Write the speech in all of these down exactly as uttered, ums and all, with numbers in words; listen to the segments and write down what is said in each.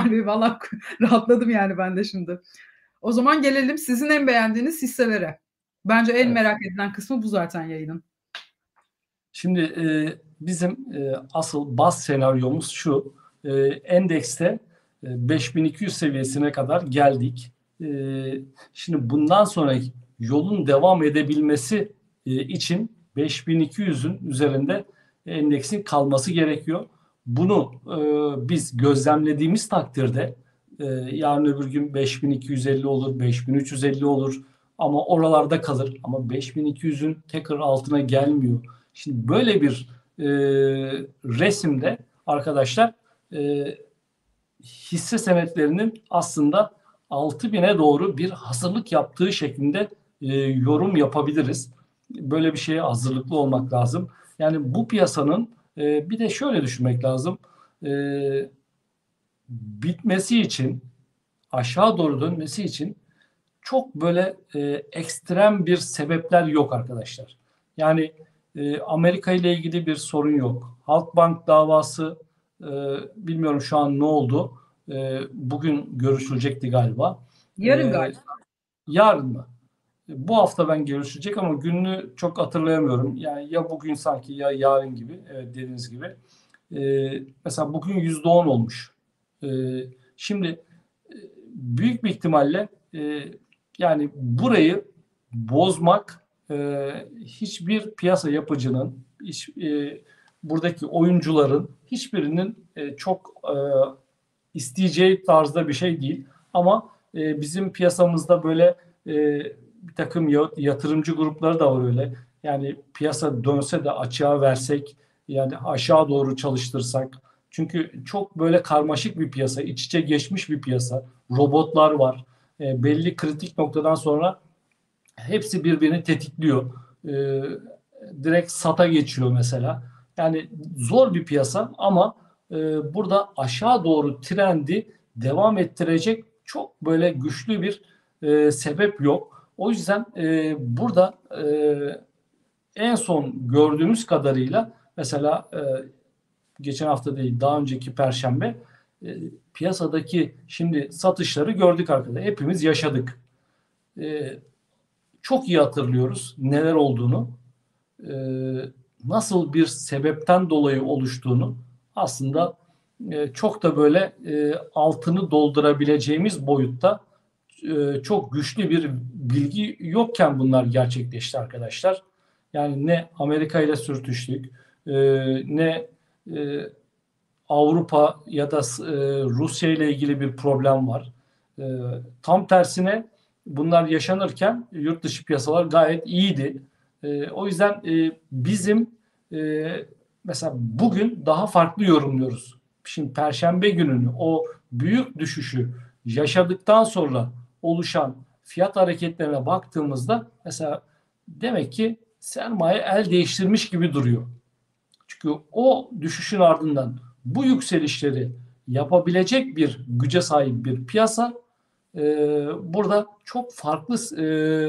İsmail Bey. Valla rahatladım yani ben de şimdi. O zaman gelelim sizin en beğendiğiniz hisselere. Bence en Evet. merak edilen kısmı bu zaten yayının. Şimdi e, bizim e, asıl baz senaryomuz şu. E, endekste e, beş bin iki yüz seviyesine kadar geldik. E, şimdi bundan sonra yolun devam edebilmesi e, için beş bin iki yüzün üzerinde endeksin kalması gerekiyor. Bunu e, biz gözlemlediğimiz takdirde e, yarın öbür gün beş bin iki yüz elli olur, beş bin üç yüz elli olur ama oralarda kalır. Ama beş bin iki yüzün tekrar altına gelmiyor. Şimdi böyle bir e, resimde arkadaşlar e, hisse senetlerinin aslında altı bine doğru bir hazırlık yaptığı şeklinde e, yorum yapabiliriz. Böyle bir şeye hazırlıklı olmak lazım. Yani bu piyasanın e, bir de şöyle düşünmek lazım. E, bitmesi için, aşağı doğru dönmesi için çok böyle e, ekstrem bir sebepler yok arkadaşlar. Yani e, Amerika ile ilgili bir sorun yok. Halkbank davası e, bilmiyorum şu an ne oldu. E, bugün görüşülecekti galiba. Yarın E, galiba. yarın mı? Bu hafta ben görüşecek ama gününü çok hatırlayamıyorum. Yani ya bugün sanki ya yarın gibi. Evet, dediğiniz gibi. E, mesela bugün yüzde on olmuş. E, şimdi e, büyük bir ihtimalle e, yani burayı bozmak e, hiçbir piyasa yapıcının, hiç, e, buradaki oyuncuların hiçbirinin e, çok e, isteyeceği tarzda bir şey değil. Ama e, bizim piyasamızda böyle e, bir takım yatırımcı grupları da var öyle. Yani piyasa dönse de açığa versek, yani aşağı doğru çalıştırsak. Çünkü çok böyle karmaşık bir piyasa, iç içe geçmiş bir piyasa. Robotlar var. E, belli kritik noktadan sonra hepsi birbirini tetikliyor. E, direkt sata geçiyor mesela. Yani zor bir piyasa ama e, burada aşağı doğru trendi devam ettirecek çok böyle güçlü bir e, sebep yok. O yüzden e, burada e, en son gördüğümüz kadarıyla mesela e, geçen hafta değil daha önceki Perşembe e, piyasadaki şimdi satışları gördük arkadaşlar. Hepimiz yaşadık. E, çok iyi hatırlıyoruz neler olduğunu, e, nasıl bir sebepten dolayı oluştuğunu aslında e, çok da böyle e, altını doldurabileceğimiz boyutta e, çok güçlü bir bilgi yokken bunlar gerçekleşti arkadaşlar. Yani ne Amerika ile sürtüştük, e, ne e, Avrupa ya da e, Rusya ile ilgili bir problem var. E, tam tersine bunlar yaşanırken yurt dışı piyasalar gayet iyiydi. E, o yüzden e, bizim e, mesela bugün daha farklı yorumluyoruz. Şimdi Perşembe gününü o büyük düşüşü yaşadıktan sonra oluşan fiyat hareketlerine baktığımızda mesela demek ki sermaye el değiştirmiş gibi duruyor. Çünkü o düşüşün ardından bu yükselişleri yapabilecek bir güce sahip bir piyasa e, burada çok farklı e,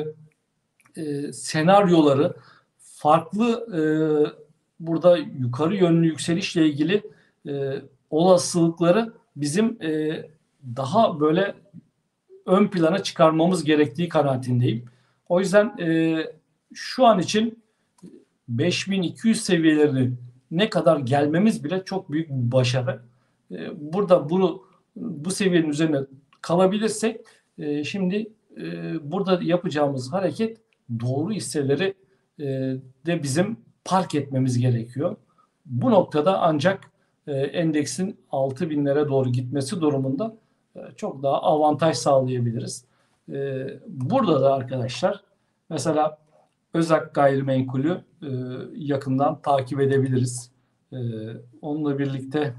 e, senaryoları, farklı e, burada yukarı yönlü yükselişle ilgili e, olasılıkları bizim e, daha böyle ön plana çıkarmamız gerektiği kanaatindeyim. O yüzden e, şu an için beş bin iki yüz seviyelerini ne kadar gelmemiz bile çok büyük bir başarı. E, burada bunu bu seviyenin üzerine kalabilirsek e, şimdi e, burada yapacağımız hareket doğru hisseleri e, de bizim park etmemiz gerekiyor. Bu noktada ancak e, endeksin altı binlere doğru gitmesi durumunda e, çok daha avantaj sağlayabiliriz. E, burada da arkadaşlar mesela Özak Gayrimenkul'ü e, yakından takip edebiliriz. E, onunla birlikte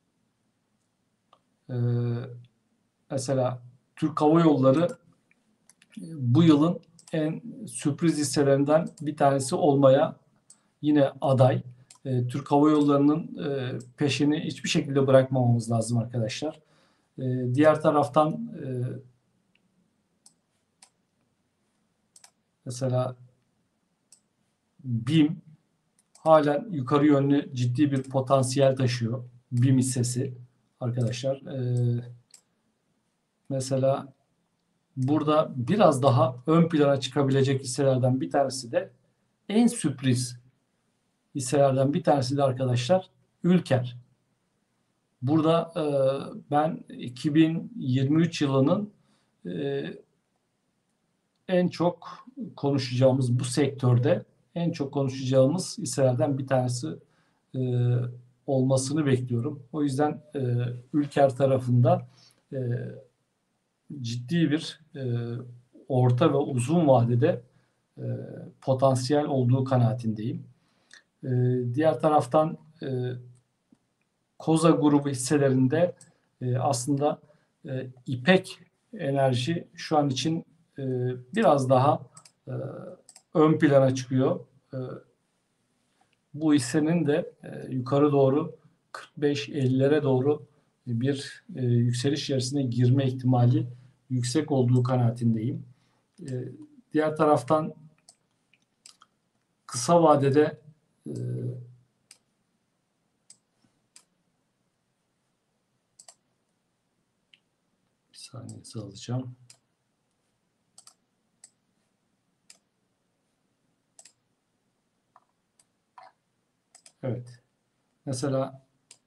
e, mesela Türk Hava Yolları e, bu yılın en sürpriz hisselerinden bir tanesi olmaya yine aday. E, Türk Hava Yolları'nın e, peşini hiçbir şekilde bırakmamamız lazım arkadaşlar. E, diğer taraftan e, mesela BİM halen yukarı yönlü ciddi bir potansiyel taşıyor. BİM hissesi. arkadaşlar. E, mesela burada biraz daha ön plana çıkabilecek hisselerden bir tanesi de en sürpriz hisselerden bir tanesi de arkadaşlar Ülker. Burada e, ben iki bin yirmi üç yılının e, en çok konuşacağımız bu sektörde en çok konuşacağımız hisselerden bir tanesi e, olmasını bekliyorum. O yüzden e, Ülker tarafında e, ciddi bir e, orta ve uzun vadede e, potansiyel olduğu kanaatindeyim. E, diğer taraftan e, Koza grubu hisselerinde e, aslında e, İpek Enerji şu an için e, biraz daha e, ön plana çıkıyor. E, bu hissenin de e, yukarı doğru kırk beş ellilere doğru bir e, yükseliş içerisine girme ihtimali yüksek olduğu kanaatindeyim. E, diğer taraftan kısa vadede e, bir saniye alacağım. Evet. Mesela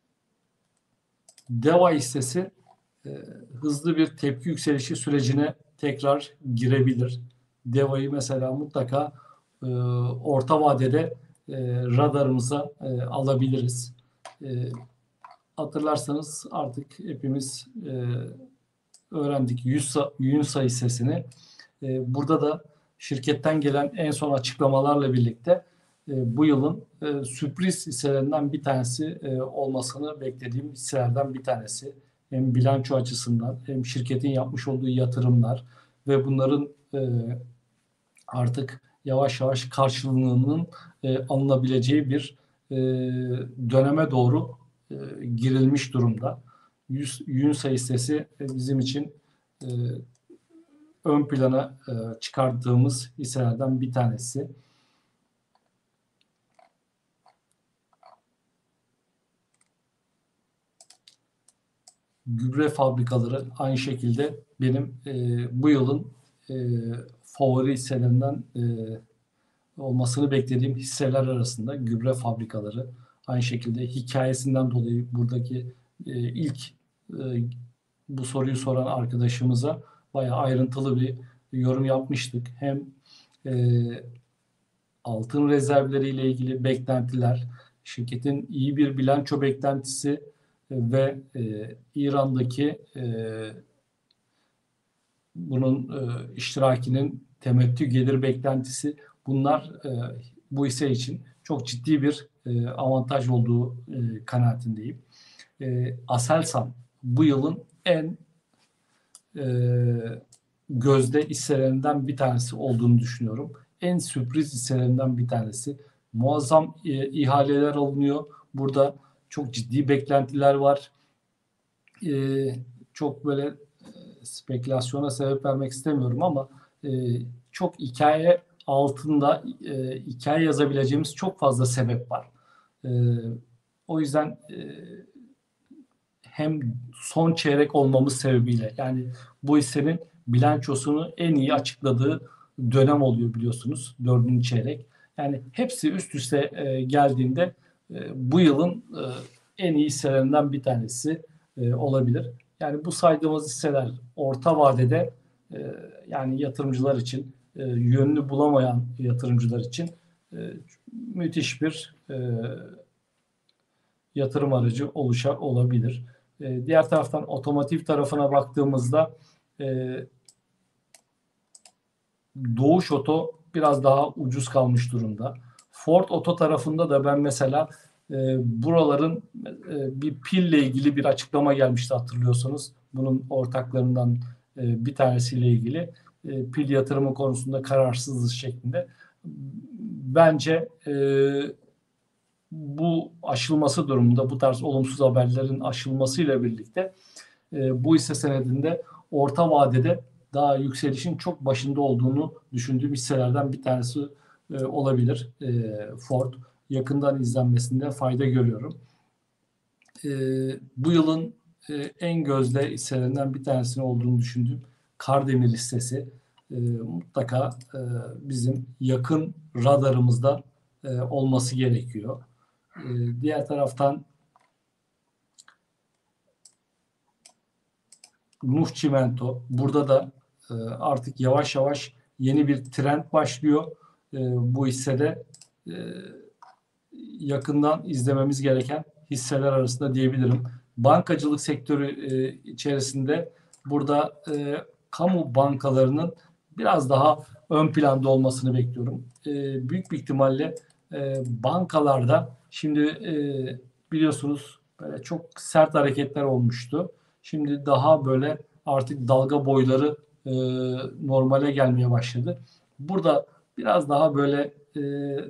DEVA hissesi e, hızlı bir tepki yükselişi sürecine tekrar girebilir. DEVA'yı mesela mutlaka e, orta vadede e, radarımıza e, alabiliriz. E, hatırlarsanız artık hepimiz e, öğrendik Yunsa, Yunsa hissesini. E, burada da şirketten gelen en son açıklamalarla birlikte e, bu yılın e, sürpriz hisselerinden bir tanesi e, olmasını beklediğim hisselerden bir tanesi. Hem bilanço açısından hem şirketin yapmış olduğu yatırımlar ve bunların e, artık yavaş yavaş karşılığının e, alınabileceği bir e, döneme doğru e, girilmiş durumda. Yunsa hissesi e, bizim için e, ön plana e, çıkardığımız hisselerden bir tanesi. Gübre fabrikaları aynı şekilde benim e, bu yılın e, favori hisselerinden e, olmasını beklediğim hisseler arasında gübre fabrikaları. Aynı şekilde hikayesinden dolayı buradaki e, ilk e, bu soruyu soran arkadaşımıza bayağı ayrıntılı bir yorum yapmıştık. Hem e, altın rezervleriyle ilgili beklentiler, şirketin iyi bir bilanço beklentisi ve e, İran'daki e, bunun e, iştirakinin temettü gelir beklentisi, bunlar e, bu hisse için çok ciddi bir e, avantaj olduğu e, kanaatindeyim. E, Aselsan bu yılın en e, gözde hisselerinden bir tanesi olduğunu düşünüyorum. En sürpriz hisselerinden bir tanesi. Muazzam e, ihaleler alınıyor. Burada çok ciddi beklentiler var. E, çok böyle e, spekülasyona sebep vermek istemiyorum ama e, çok hikaye altında e, hikaye yazabileceğimiz çok fazla sebep var. E, o yüzden e, hem son çeyrek olmamız sebebiyle, yani bu hissenin bilançosunu en iyi açıkladığı dönem oluyor biliyorsunuz, dördüncü çeyrek. Yani hepsi üst üste e, geldiğinde e, bu yılın e, en iyi hisselerinden bir tanesi e, olabilir. Yani bu saydığımız hisseler orta vadede e, yani yatırımcılar için, e, yönünü bulamayan yatırımcılar için e, müthiş bir e, yatırım aracı oluşa olabilir. E, diğer taraftan otomotiv tarafına baktığımızda e, Doğuş Oto biraz daha ucuz kalmış durumda. Ford Oto tarafında da ben mesela e, buraların e, bir pille ilgili bir açıklama gelmişti hatırlıyorsanız. Bunun ortaklarından e, bir tanesiyle ilgili e, pil yatırımı konusunda kararsızlık şeklinde. Bence e, bu aşılması durumunda, bu tarz olumsuz haberlerin aşılmasıyla birlikte e, bu hisse senedinde orta vadede daha yükselişin çok başında olduğunu düşündüğüm hisselerden bir tanesi e, olabilir. E, Ford yakından izlenmesinde fayda görüyorum. E, bu yılın e, en gözde hisselerinden bir tanesinin olduğunu düşündüğüm Kardemir hissesi e, mutlaka e, bizim yakın radarımızda e, olması gerekiyor. E, diğer taraftan Nuh Çimento. Burada da e, artık yavaş yavaş yeni bir trend başlıyor. E, bu hissede e, yakından izlememiz gereken hisseler arasında diyebilirim. Bankacılık sektörü e, içerisinde burada e, kamu bankalarının biraz daha ön planda olmasını bekliyorum. E, büyük bir ihtimalle e, bankalarda şimdi e, biliyorsunuz böyle çok sert hareketler olmuştu. Şimdi daha böyle artık dalga boyları e, normale gelmeye başladı. Burada biraz daha böyle e,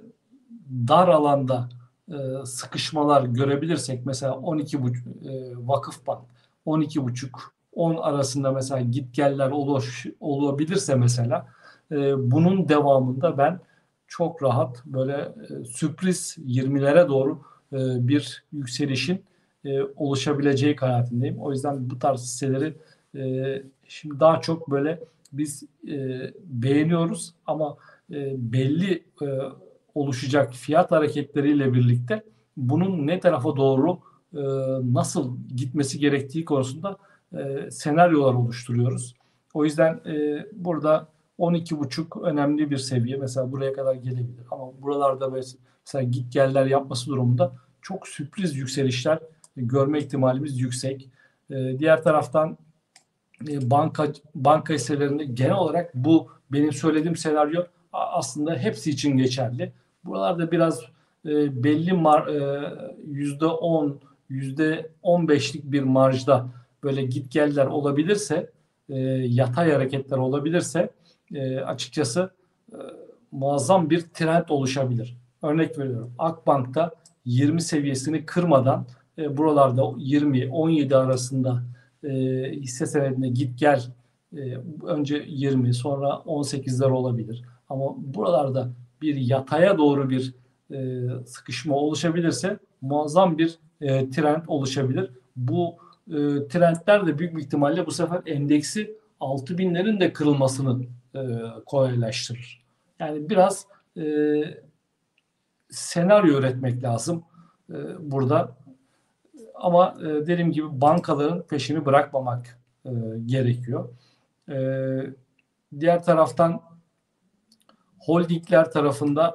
dar alanda e, sıkışmalar görebilirsek, mesela on iki buçuk e, Vakıfbank on iki buçuk on arasında mesela gitgeller oluş, olabilirse mesela e, bunun devamında ben çok rahat böyle e, sürpriz yirmilere doğru e, bir yükselişin e, oluşabileceği kanaatindeyim. O yüzden bu tarz hisseleri e, şimdi daha çok böyle biz e, beğeniyoruz ama e, belli e, oluşacak fiyat hareketleriyle birlikte bunun ne tarafa doğru e, nasıl gitmesi gerektiği konusunda e, senaryolar oluşturuyoruz. O yüzden e, burada on iki buçuk önemli bir seviye. Mesela buraya kadar gelebilir. Ama buralarda mesela git geller yapması durumunda çok sürpriz yükselişler görme ihtimalimiz yüksek. E, diğer taraftan e, banka banka hisselerinde genel olarak bu benim söylediğim senaryo aslında hepsi için geçerli. Buralarda biraz e, belli mar, e, yüzde on, yüzde on beşlik bir marjda böyle gitgeller olabilirse, e, yatay hareketler olabilirse e, açıkçası e, muazzam bir trend oluşabilir. Örnek veriyorum. Akbank'ta yirmi seviyesini kırmadan e, buralarda yirmi on yedi arasında e, hisse senedine git gel e, önce yirmi sonra on sekizler olabilir. Ama buralarda bir yataya doğru bir e, sıkışma oluşabilirse muazzam bir e, trend oluşabilir. Bu e, trendler de büyük bir ihtimalle bu sefer endeksi altı binlerin de kırılmasını e, kolaylaştırır. Yani biraz e, senaryo üretmek lazım e, burada. Ama e, dediğim gibi bankaların peşini bırakmamak e, gerekiyor. E, diğer taraftan holdingler tarafında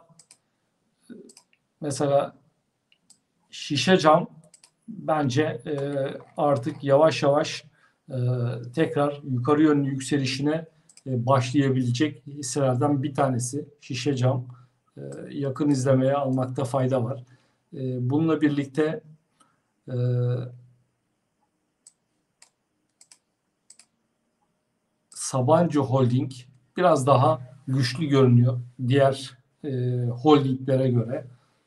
mesela şişe cam bence e, artık yavaş yavaş e, tekrar yukarı yönlü yükselişine e, başlayabilecek hisselerden bir tanesi şişe cam. E, yakın izlemeye almakta fayda var. E, bununla birlikte e, Sabancı Holding biraz daha güçlü görünüyor diğer e, holdinglere göre.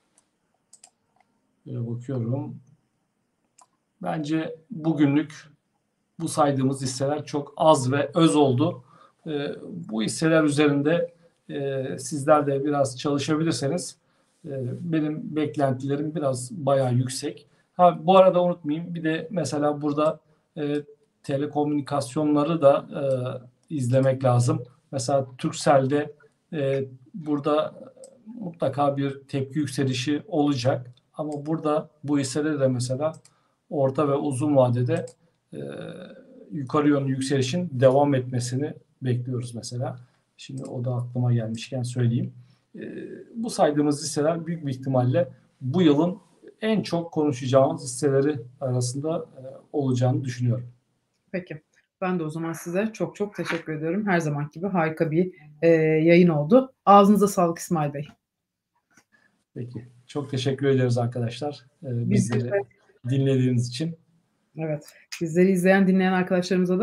Böyle bakıyorum. Bence bugünlük bu saydığımız hisseler çok az ve öz oldu. E, bu hisseler üzerinde e, sizler de biraz çalışabilirseniz e, benim beklentilerim biraz bayağı yüksek. Ha, bu arada unutmayayım, bir de mesela burada e, telekomünikasyonları da e, izlemek lazım. Mesela Turkcell'de e, burada mutlaka bir tepki yükselişi olacak. Ama burada bu hissede de mesela orta ve uzun vadede e, yukarı yönlü yükselişin devam etmesini bekliyoruz mesela. Şimdi o da aklıma gelmişken söyleyeyim. E, bu saydığımız hisseler büyük bir ihtimalle bu yılın en çok konuşacağımız hisseleri arasında e, olacağını düşünüyorum. Peki. Ben de o zaman size çok çok teşekkür ediyorum. Her zamanki gibi harika bir e, yayın oldu. Ağzınıza sağlık İsmail Bey. Peki. Çok teşekkür ederiz arkadaşlar. E, Biz bizleri dinlediğiniz için. Evet. Bizleri izleyen, dinleyen arkadaşlarımıza da